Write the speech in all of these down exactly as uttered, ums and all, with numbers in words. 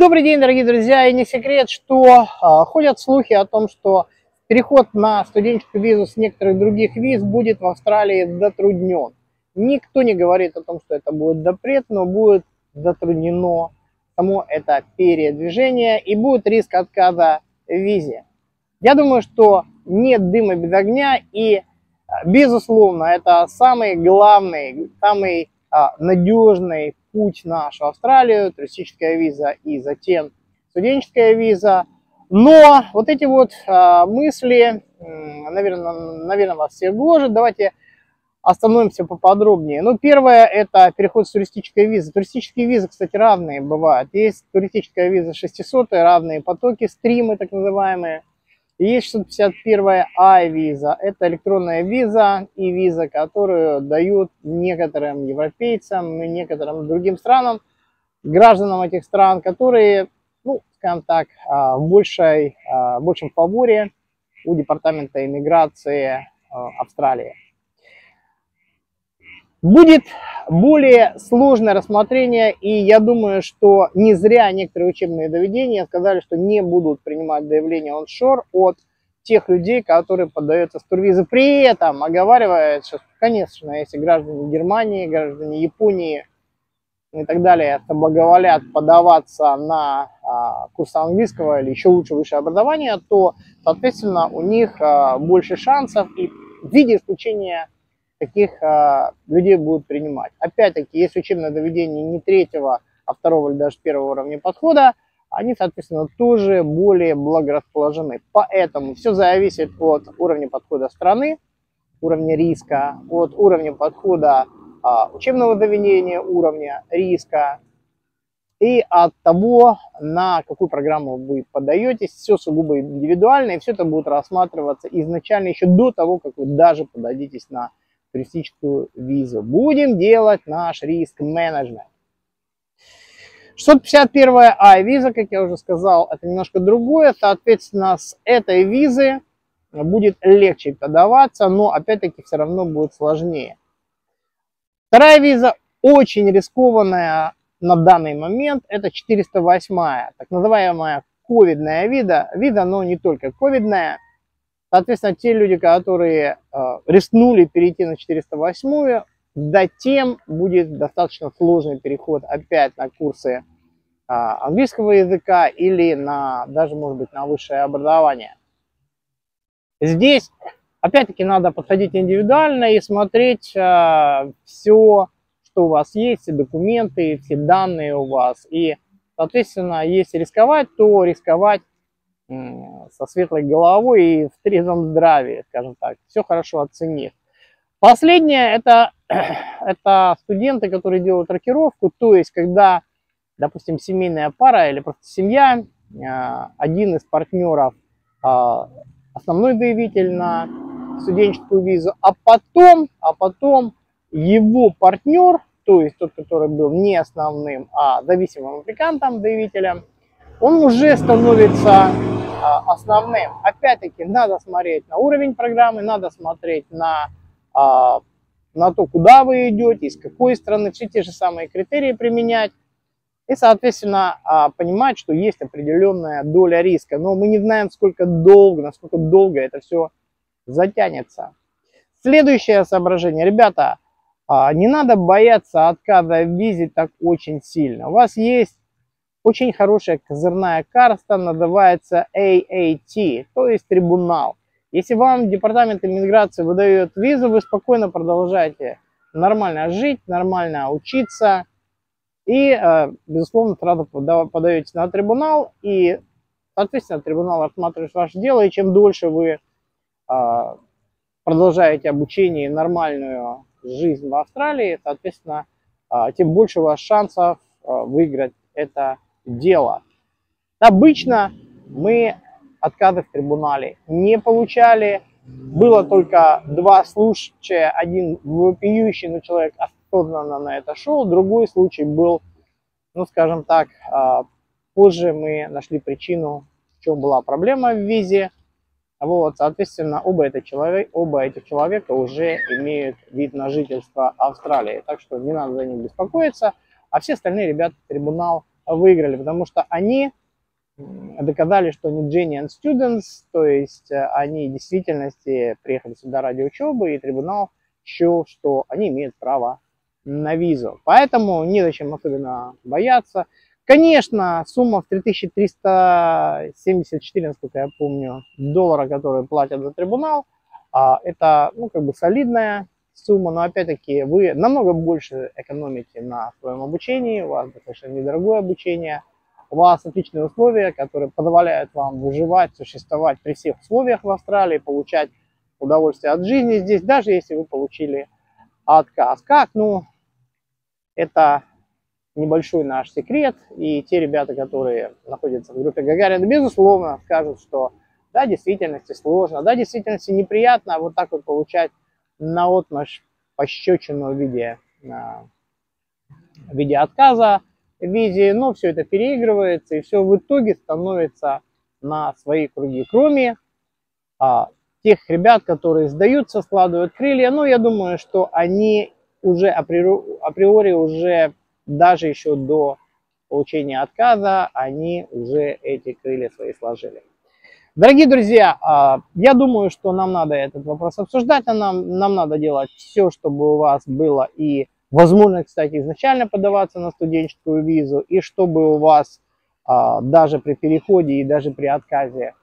Добрый день, дорогие друзья, и не секрет, что а, ходят слухи о том, что переход на студенческую визу с некоторых других виз будет в Австралии затруднен. Никто не говорит о том, что это будет запрет, но будет затруднено само это передвижение и будет риск отказа в визе. Я думаю, что нет дыма без огня, и, безусловно, это самый главный, самый а, надежный путь в нашу Австралию, туристическая виза и затем студенческая виза. Но вот эти вот а, мысли, наверное, наверное, вас всех гложат. Давайте остановимся поподробнее. Ну, первое, это переход с туристической визы. Туристические визы, кстати, разные бывают. Есть туристическая виза шестисот, разные потоки, стримы так называемые. Есть шестьсот пятьдесят первая I-виза, это электронная виза и виза, которую дают некоторым европейцам и некоторым другим странам, гражданам этих стран, которые, ну, скажем так, в большей, в большем фаворе у Департамента иммиграции Австралии. Будет более сложное рассмотрение, и я думаю, что не зря некоторые учебные заведения сказали, что не будут принимать заявления оншор от тех людей, которые поддаются с турвизы. При этом оговаривается, что, конечно, если граждане Германии, граждане Японии и так далее соблаговолят подаваться на а, курсы английского или еще лучше высшее образование, то, соответственно, у них а, больше шансов, и в виде исключения таких а, людей будут принимать. Опять-таки, если учебное заведение не третьего, а второго или даже первого уровня подхода, они, соответственно, тоже более благорасположены. Поэтому все зависит от уровня подхода страны, уровня риска, от уровня подхода а, учебного заведения, уровня риска и от того, на какую программу вы подаетесь. Все сугубо индивидуально, и все это будет рассматриваться изначально, еще до того, как вы даже подадитесь на туристическую визу. Будем делать наш риск-менеджмент. шестьсот пятьдесят первая I-виза, как я уже сказал, это немножко другое. Соответственно, с этой визы будет легче подаваться, но опять-таки все равно будет сложнее. Вторая виза очень рискованная на данный момент. Это четыреста восьмая, так называемая ковидная виза. Виза, но не только ковидная. Соответственно, те люди, которые э, рискнули перейти на четыреста восьмую, затем будет достаточно сложный переход опять на курсы э, английского языка или на, даже, может быть, на высшее образование. Здесь, опять-таки, надо подходить индивидуально и смотреть э, все, что у вас есть, все документы, все данные у вас. И, соответственно, если рисковать, то рисковать со светлой головой и в трезвом здравии, скажем так, все хорошо оценив. Последнее это, это студенты, которые делают рокировку, то есть когда, допустим, семейная пара или просто семья, один из партнеров основной заявитель на студенческую визу, а потом, а потом его партнер, то есть тот, который был не основным, а зависимым аппликантом, заявителем, он уже становится основным. Опять-таки, надо смотреть на уровень программы, надо смотреть на, на то, куда вы идете, из какой страны, все те же самые критерии применять. И, соответственно, понимать, что есть определенная доля риска. Но мы не знаем, сколько долго, насколько долго это все затянется. Следующее соображение. Ребята, не надо бояться отказа в визе так очень сильно. У вас есть очень хорошая козырная карта, называется эй эй ти, то есть трибунал. Если вам Департамент иммиграции выдает визу, вы спокойно продолжаете нормально жить, нормально учиться. И, безусловно, сразу подаете на трибунал, и, соответственно, трибунал рассматривает ваше дело. И чем дольше вы продолжаете обучение и нормальную жизнь в Австралии, соответственно, тем больше у вас шансов выиграть это дело. Обычно мы отказы в трибунале не получали. Было только два случая. Один вопиющий, но человек осознанно на это шел. Другой случай был, ну скажем так, позже мы нашли причину, в чем была проблема в визе. Вот, соответственно, оба, это человек, оба этих человека уже имеют вид на жительство Австралии. Так что не надо за них беспокоиться. А все остальные ребята трибунал выиграли, потому что они доказали, что они genuine students, то есть они в действительности приехали сюда ради учебы, и трибунал счел, что они имеют право на визу. Поэтому незачем особенно бояться. Конечно, сумма в три тысячи триста семьдесят четыре, насколько я помню, доллара, которые платят за трибунал, это, ну, как бы солидная сумма, но опять-таки вы намного больше экономите на своем обучении, у вас достаточно недорогое обучение, у вас отличные условия, которые позволяют вам выживать, существовать при всех условиях в Австралии, получать удовольствие от жизни здесь, даже если вы получили отказ. Как? Ну, это небольшой наш секрет, и те ребята, которые находятся в группе Гагарина, безусловно, скажут, что да, в действительности сложно, да, в действительности неприятно вот так вот получать наотмашь пощечину в виде, в виде отказа в визе, но все это переигрывается, и все в итоге становится на свои круги. Кроме а, тех ребят, которые сдаются, складывают крылья, ну, я думаю, что они уже априори, априори уже даже еще до получения отказа, они уже эти крылья свои сложили. Дорогие друзья, я думаю, что нам надо этот вопрос обсуждать, а нам, нам надо делать все, чтобы у вас было и возможность, кстати, изначально подаваться на студенческую визу, и чтобы у вас даже при переходе и даже при отказе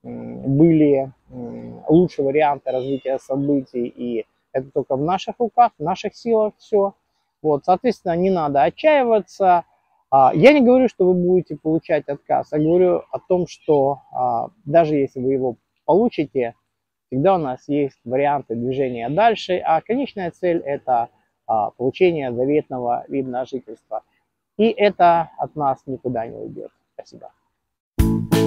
были лучшие варианты развития событий, и это только в наших руках, в наших силах все. Вот, соответственно, не надо отчаиваться. Я не говорю, что вы будете получать отказ, я говорю о том, что даже если вы его получите, всегда у нас есть варианты движения дальше, а конечная цель – это получение заветного вида на жительство. И это от нас никуда не уйдет. Спасибо.